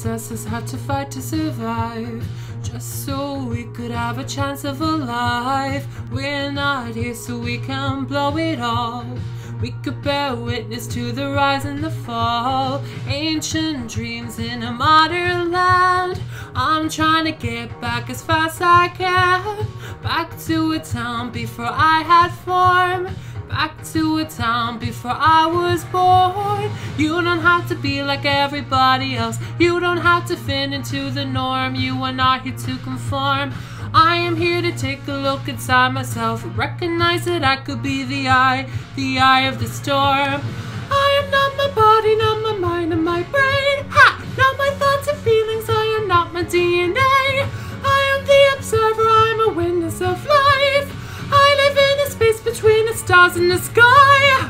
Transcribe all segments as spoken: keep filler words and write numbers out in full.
ancestors had to fight to survive, just so we could have a chance of a life. We're not here so we can blow it all. We could bear witness to the rise and the fall. Ancient dreams in a modern land. I'm trying to get back as fast as I can. Back to a town before I had form. Back to a town before I was born. You don't have to be like everybody else. You don't have to fit into the norm. You are not here to conform. I am here to take a look inside myself, recognize that I could be the eye, the eye of the storm. I am not my body, not my mind and my brain. Ha! Not my thoughts and feelings, I am not my D N A. I am the observer, I'm a witness of life. I live in the space between the stars and the sky.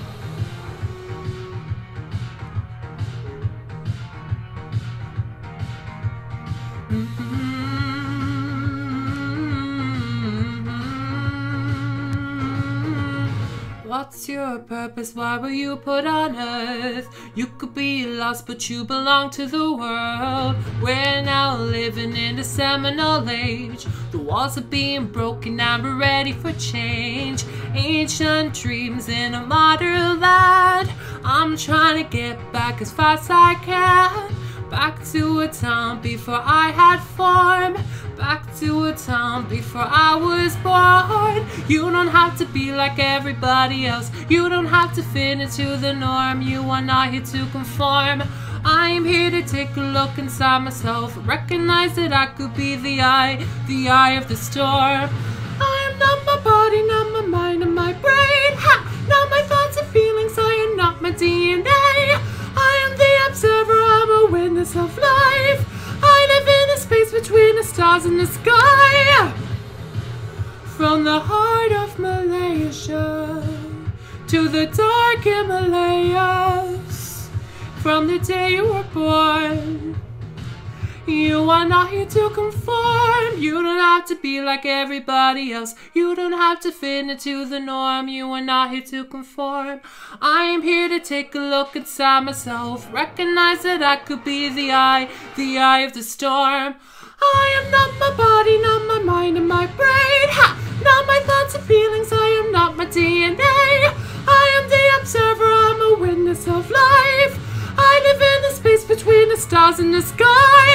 Mm-hmm. What's your purpose? Why were you put on earth? You could be lost, but you belong to the world. We're now living in the seminal age. The walls are being broken and we're ready for change. Ancient dreams in a modern land. I'm trying to get back as fast as I can. Back to a town before I had form. Back to a town before I was born. You don't have to be like everybody else. You don't have to fit into the norm. You are not here to conform. I am here to take a look inside myself, recognize that I could be the eye, the eye of the storm. I am not my body, not my mind and my brain. Ha! Not my thoughts and feelings, I am not my D N A. I am the observer, I'm a witness of life. I live in the space between the stars and the sky. From the heart of Malaysia to the dark Himalayas, from the day you were born, you are not here to conform. You don't have to be like everybody else. You don't have to fit into the norm. You are not here to conform. I am here to take a look inside myself, recognize that I could be the eye, the eye of the storm. I am not my body, not my mind and my brain. Ha! Not my thoughts and feelings, I am not my D N A. I am the observer, I'm a witness of life. I live in the space between the stars and the sky.